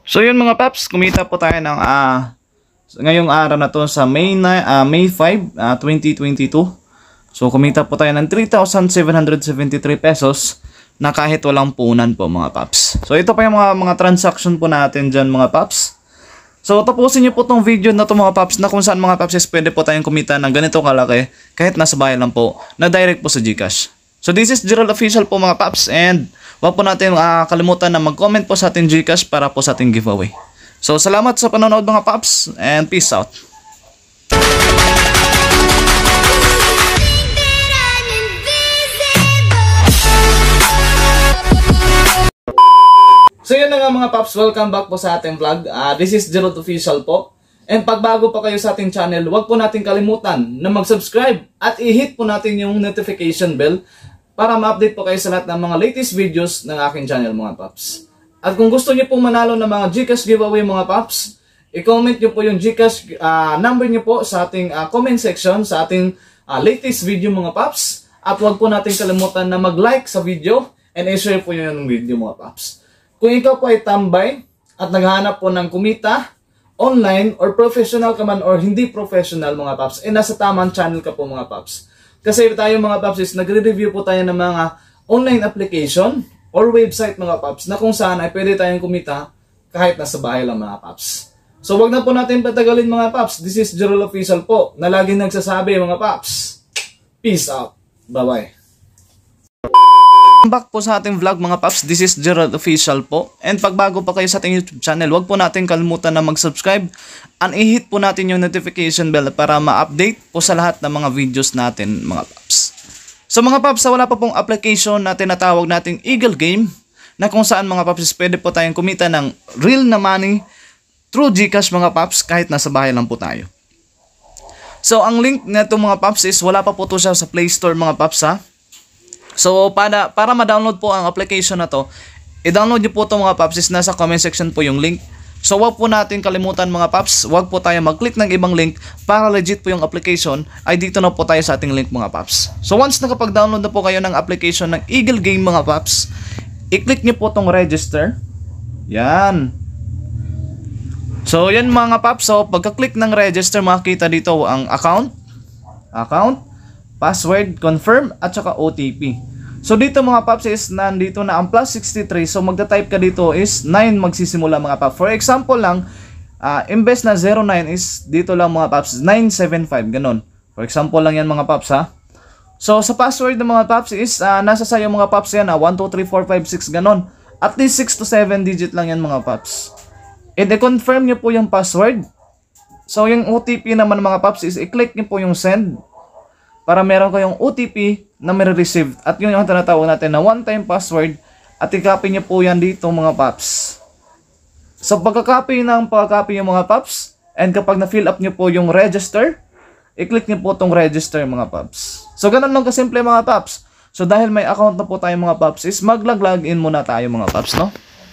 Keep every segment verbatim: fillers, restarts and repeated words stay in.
So yun mga paps, kumita po tayo ng uh, ngayong araw na to sa May, uh, May five, uh, twenty twenty-two. So kumita po tayo ng three thousand seven hundred seventy-three pesos na kahit walang punan po mga paps. So ito pa yung mga, mga transaction po natin dyan mga paps. So tapusin nyo po tong video na to mga paps na kung saan mga paps is pwede po tayong kumita ng ganito kalaki kahit nasa bahay lang po na direct po sa GCash. So this is Gerald Official po mga paps, and huwag po natin uh, kalimutan na mag-comment po sa ating GCash para po sa ating giveaway. So salamat sa panonood mga paps, and peace out. So yun na nga mga paps, welcome back po sa ating vlog. Uh, this is Gerald Official po. And pag bago pa kayo sa ating channel, huwag po natin kalimutan na mag-subscribe at i-hit po natin yung notification bell para ma-update po kayo sa lahat ng mga latest videos ng aking channel mga paps. At kung gusto niyo pong manalo ng mga GCash giveaway mga paps, i-comment niyo po yung GCash uh, number niyo po sa ating uh, comment section sa ating uh, latest video mga paps. At huwag po natin kalimutan na mag-like sa video and i-share po yung video mga paps. Kung ikaw po ay tambay at naghahanap po ng kumita online or professional ka man or hindi professional mga paps, eh nasa tamang channel ka po mga paps. Kasi tayo mga paps is nagre-review po tayo ng mga online application or website mga paps na kung saan ay pwede tayong kumita kahit nasa bahay lang mga paps. So wag na po natin patagalin mga paps. This is Gerald Official po na laging nagsasabi mga paps. Peace out. Bye-bye. Back po sa ating vlog mga paps, this is Gerald Official po. And pag bago pa kayo sa ating YouTube channel, huwag po natin kalimutan na mag-subscribe and i-hit po natin yung notification bell para ma-update po sa lahat ng mga videos natin mga paps. So mga paps, wala pa pong application na tinatawag nating Eagle Game na kung saan mga paps pwede po tayong kumita ng real na money through GCash mga paps kahit nasa bahay lang po tayo. So ang link na ito mga paps is wala pa po ito siya sa Play Store mga paps ha. So, para, para ma-download po ang application na to, i-download nyo po ito mga paps, is nasa comment section po yung link. So, wag po natin kalimutan mga paps, wag po tayo mag-click ng ibang link para legit po yung application, ay dito na po tayo sa ating link mga paps. So, once nakapag-download na po kayo ng application ng Eagle Game mga paps, i-click nyo po itong register. Yan. So, yan mga paps. So, pagka-click ng register, makikita dito ang account, account, password, confirm, at saka O T P. So dito mga paps is nandito na ang plus sixty-three. So magta-type ka dito is nine magsisimula mga paps. For example lang, uh, imbes na zero nine is dito lang mga paps nine seven five, ganun. For example lang yan mga paps ha. So sa password ng mga paps is uh, nasa sayo mga paps yan, uh, one two three four five six, ganun. At least six to seven digit lang yan mga paps. And i-confirm nyo po yung password. So yung O T P naman mga paps is i-click nyo po yung send para meron kayong O T P na may-receive. At yun yung tinatawag natin na one-time password. At i-copy nyo po yan dito mga paps. So pagka-copy ng pagka-copy yung mga paps, and kapag na-fill up nyo po yung register, i-click nyo po itong register mga paps. So ganun lang kasimple mga paps. So dahil may account na po tayo mga paps, is mag-log-login muna tayo mga paps, no?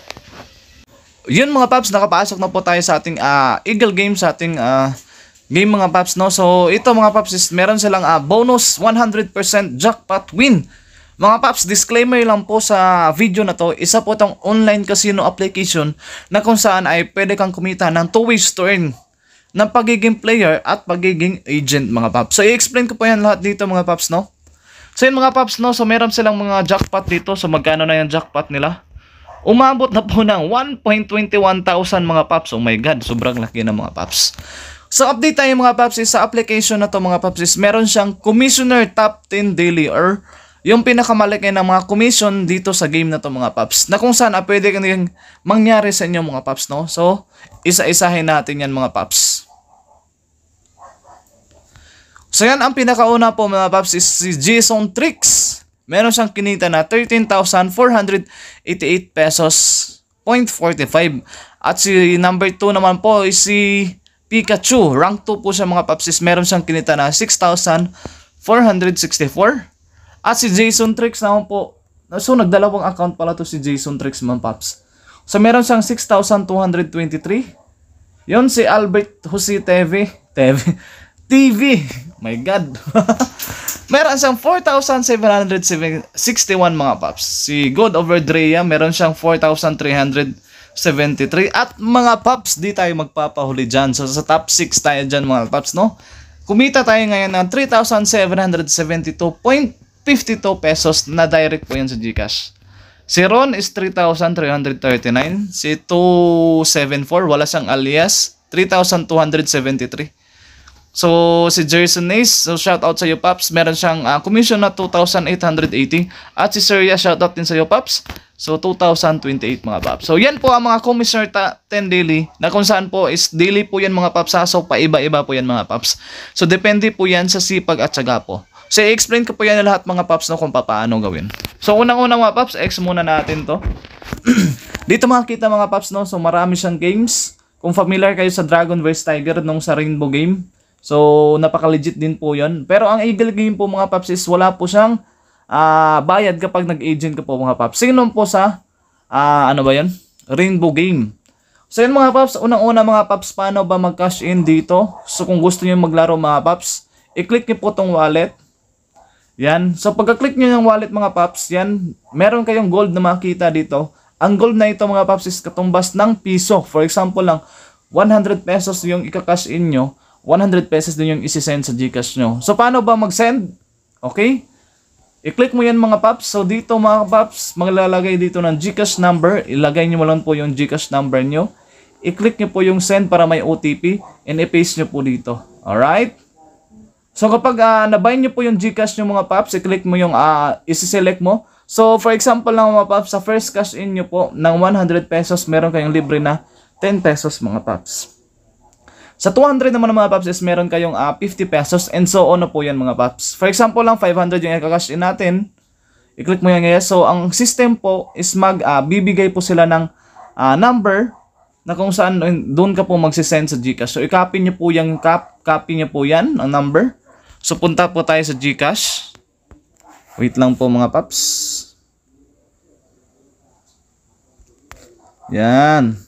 Yun mga paps, nakapasok na po tayo sa ating uh, Eagle Game, sa ating uh, game mga paps, no? So ito mga paps is meron silang uh, bonus one hundred percent jackpot win. Mga paps, disclaimer lang po sa video na to, isa po itong online casino application na kung saan ay pwede kang kumita ng two ways to earn ng pagiging player at pagiging agent mga paps. So i-explain ko po yan lahat dito mga paps, no? So yun mga paps, no? So meron silang mga jackpot dito. So magkano na yung jackpot nila? Umabot na po ng one point two one thousand mga paps. Oh my god, sobrang laki na mga paps. So update tayo mga paps is sa application na to mga paps is meron siyang Commissioner Top ten Daily or yung pinakamalaki ng mga commission dito sa game na to mga paps. Na kung saan ah, pwede kang mangyari sa inyo mga paps, no? So isa-isahin natin yan mga paps. So yan ang pinakauna po mga paps is si Jason Tricks. Meron siyang kinita na thirteen thousand four hundred eighty-eight pesos point four five. At si number two naman po is si Pikachu, rank two po siya mga paps, is meron siyang kinita na six thousand four hundred sixty-four. At si Jason Tricks naman po, so nagdalawang account pala to si Jason Tricks mga paps. So meron siyang six thousand two hundred twenty-three. Yun si Albert Jose T V, T V, T V, my god. Meron siyang four thousand seven hundred sixty-one mga paps. Si God Over Drea, meron siyang four thousand three hundred seventy-three. At mga paps, di tayo magpapahuli dyan. So sa top six tayo dyan mga paps, no? Kumita tayo ngayon ng three thousand seven hundred seventy-two point five two pesos na direct po yan sa GCash. Si Ron is three thousand three hundred thirty-nine. Si two seventy-four, wala siyang alias, three thousand two hundred seventy-three. So, si Jerson Ace, so shout out sa iyo, Paps. Meron siyang uh, commission na two thousand eight hundred eighty. At si Surya, shout out din sa iyo, Paps. So, two thousand twenty-eight mga Paps. So, yan po ang mga commissioner ten daily na kung saan po is daily po yan mga Paps. So, paiba-iba po yan mga Paps. So, depende po yan sa sipag at syaga po. So, i-explain ko po yan lahat mga Paps no, kung paano gawin. So, unang-unang mga Paps, X muna natin to. Dito makikita mga Paps, no? So, marami siyang games. Kung familiar kayo sa Dragon versus. Tiger nung sa Rainbow game. So, napaka-legit din po yun. Pero ang Eagle game po mga Paps is wala po siyang uh, bayad kapag nag-agent ka po mga Paps. Sino po sa, uh, ano ba yun? Rainbow game. So, yun mga Paps, unang-una mga Paps, paano ba mag-cash in dito? So, kung gusto nyo maglaro mga Paps, i-click nyo po tong wallet. Yan. So, pagka-click nyo yung wallet mga Paps, yan, meron kayong gold na makita dito. Ang gold na ito mga Paps is katumbas ng piso. For example lang, one hundred pesos yung ika-cash in nyo. one hundred pesos din yung isi-send sa GCash nyo. So, paano ba mag-send? Okay? I-click mo yan mga Paps. So, dito mga Paps, maglalagay dito ng GCash number. Ilagay nyo mo lang po yung GCash number nyo. I-click nyo po yung send para may O T P. And i-paste nyo po dito. Alright? So, kapag uh, nabuy nyo po yung GCash nyo mga Paps, i-click mo yung uh, isi-select mo. So, for example lang mga Paps, sa first cash in nyo po ng one hundred pesos, meron kayong libre na ten pesos mga Paps. Sa two hundred naman mga Paps is meron kayong uh, fifty pesos and so on na po yan mga Paps. For example lang, five hundred yung i-cash in natin. I-click mo yan ngayon. So, ang system po is mag, uh, bibigay po sila ng uh, number na kung saan doon ka po magsisend sa GCash. So, i-copy nyo po yung cap, copy nyo po yan, ang number. So, punta po tayo sa GCash. Wait lang po mga Paps. Yan.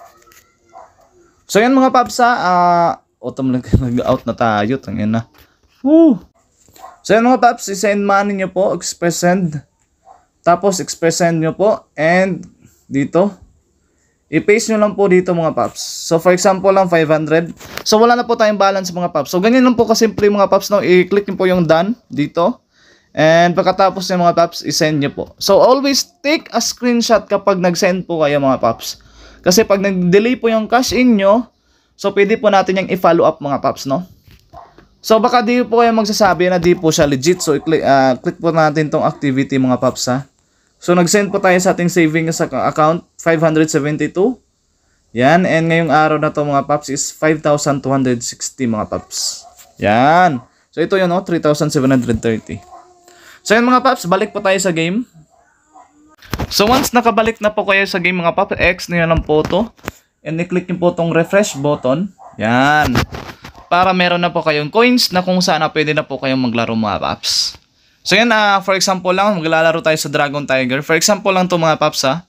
So yan mga Paps ha, uh, autumn lang nag-out na tayo, tangin na. Woo! So yan mga Paps, i-send money nyo po, express send. Tapos express send nyo po, and dito, i-paste nyo lang po dito mga Paps. So for example lang, five hundred. So wala na po tayong balance mga Paps. So ganyan lang po kasimple mga Paps, no? I-click nyo po yung done dito. And pagkatapos yung mga Paps, i-send nyo po. So always take a screenshot kapag nag-send po kayo mga Paps. Kasi pag nag-delay po yung cash in nyo, so pwede po natin yung i-follow up mga Paps, no? So baka di po kayo magsasabi na di po siya legit. So i-click uh, click po natin tong activity mga Paps ha. So nag-send po tayo sa ating savings account, five hundred seventy-two. Yan, and ngayong araw na to mga Paps is five thousand two hundred sixty mga Paps. Yan. So ito yun, no? three thousand seven hundred thirty. So yan mga Paps, balik po tayo sa game. So once nakabalik na po kayo sa game mga Paps, X nyo lang po to. And i-click nyo po tong refresh button. Yan. Para meron na po kayong coins na kung saan na pwede na po kayong maglaro mga Paps. So yan, uh, for example lang, maglalaro tayo sa Dragon Tiger. For example lang to mga Paps ha.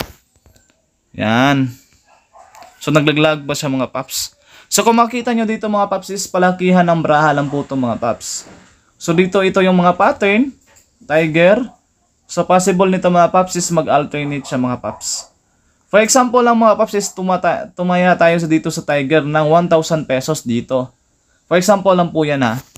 Yan. So naglaglag ba siya mga Paps? So kung makita nyo dito mga Paps is palakihan ng braha lang po to mga Paps. So dito ito yung mga pattern. Tiger. So possible nito mga Paps is mag-alternate siya mga Paps. For example lang mga Paps is tumata tumaya tayo sa dito sa Tiger ng one thousand pesos dito. For example lang po yan ha.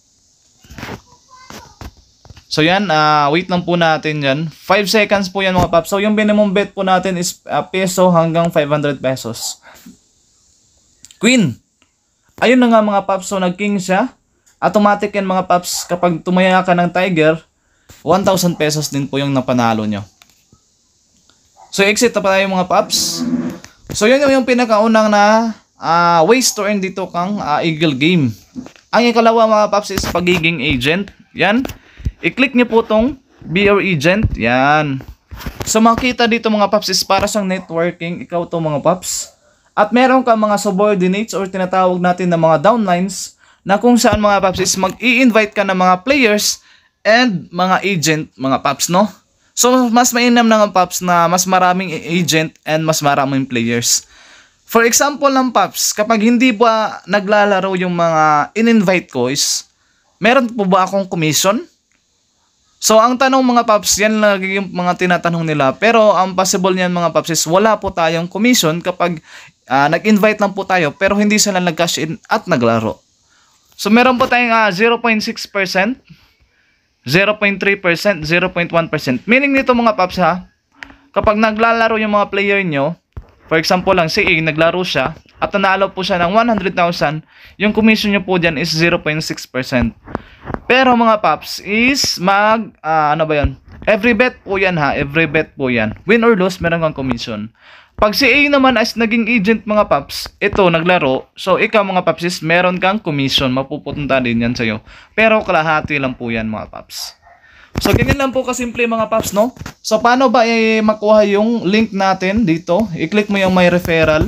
So yan, uh, wait lang po natin yan. five seconds po yan mga Paps. So yung minimum bet po natin is uh, peso hanggang five hundred pesos. Queen. Ayun na nga mga Paps. So nag-king siya. Automatic yan mga Paps. Kapag tumaya ka ng Tiger, one thousand pesos din po yung napanalo nyo. So, exit na pa tayo mga Paps. So, yun yung pinakaunang na uh, ways to earn dito kang uh, Eagle game. Ang ikalawa mga Paps is pagiging agent. Yan. I-click nyo po tong Be Our Agent. Yan. So, makita dito mga Paps is para siyang networking. Ikaw to mga Paps. At meron ka mga subordinates or tinatawag natin na mga downlines na kung saan mga Paps is mag-i-invite ka ng mga players and mga agent mga Paps, no? So, mas mainam na mga Paps na mas maraming agent and mas maraming players. For example ng Paps, kapag hindi ba naglalaro yung mga in-invite ko is, meron po ba akong commission? So, ang tanong mga paps, yan lagi yung mga tinatanong nila. Pero, ang possible niyan mga paps is wala po tayong commission kapag uh, nag-invite lang po tayo pero hindi sila nag-cash in at naglaro. So, meron po tayong uh, zero point six percent, zero point three percent, zero point one percent. Meaning nito mga paps ha, kapag naglalaro yung mga player nyo, for example lang, si A, naglaro siya at nanalo po siya ng one hundred thousand, yung commission nyo po dyan is zero point six percent. Pero mga paps is mag, uh, ano ba yun? Every bet po yan ha, every bet po yan. Win or lose, meron kang commission. Pag si A naman as naging agent mga paps, ito naglaro, so ikaw mga paps is meron kang commission, mapupunta din yan sa'yo. Pero kalahati lang po yan mga paps. So ganyan lang po kasimple mga paps, no? So paano ba eh, makuha yung link natin dito? I-click mo yung my referral.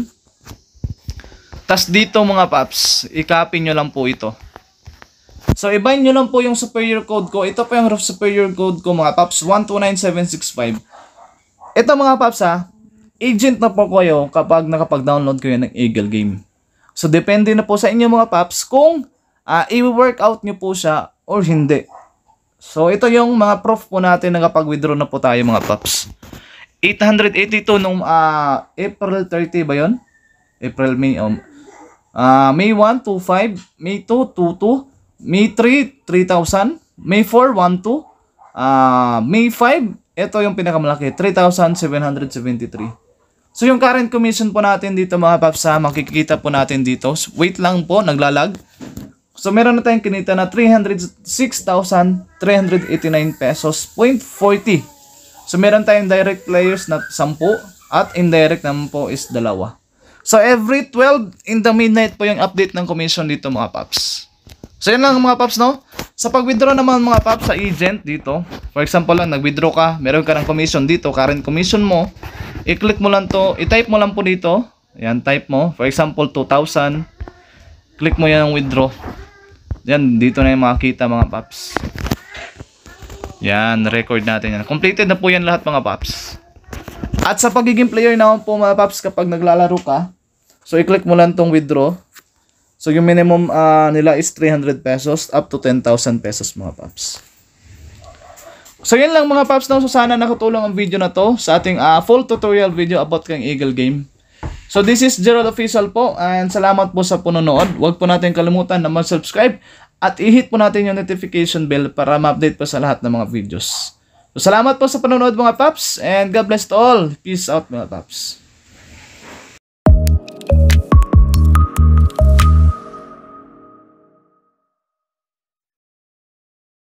Tas dito mga paps, i-copy nyo lang po ito. So, i-bind nyo lang po yung superior code ko. Ito po yung superior code ko mga paps, one two nine seven six five. Ito mga paps ha, agent na po kayo kapag nakapag-download kayo ng Eagle Game. So, depende na po sa inyo mga paps kung uh, i-workout nyo po siya or hindi. So, ito yung mga proof po natin na kapag withdraw na po tayo mga paps. eight hundred eighty-two nung uh, April thirty ba yun? April, May, um, uh, May one, two five, May two, two two, May three, three thousand, May four, one two, uh, May five, ito yung pinakamalaki, three thousand seven hundred seventy-three. So yung current commission po natin dito mga paps ha, makikita po natin dito. Wait lang po, naglalag. So meron na tayong kinita na three hundred six thousand three hundred eighty-nine pesos point forty. So meron tayong direct players na ten at indirect naman po is dalawa. So every twelve in the midnight po yung update ng commission dito mga paps. So yan lang mga paps, no? Sa pag-withdraw naman mga paps sa agent dito, for example lang, nag-withdraw ka, meron ka ng commission dito, current commission mo, i-click mo lang to, i-type mo lang po dito, yan, type mo, for example, two thousand, click mo yan ang withdraw. Yan, dito na yung makikita mga paps. Yan, record natin yan. Completed na po yan lahat mga paps. At sa pagiging player naman po mga paps, kapag naglalaro ka, so i-click mo lang tong withdraw. So yung minimum uh, nila is three hundred pesos up to ten thousand pesos mga paps. So yun lang mga paps, no? So sana nakatulong ang video na to sa ating uh, full tutorial video about kang Eagle Game. So this is Gerald Official po and salamat po sa panonood. Huwag po natin kalimutan na mag-subscribe at i-hit po natin yung notification bell para ma-update po sa lahat ng mga videos. So salamat po sa panonood mga paps and God bless to all. Peace out mga paps.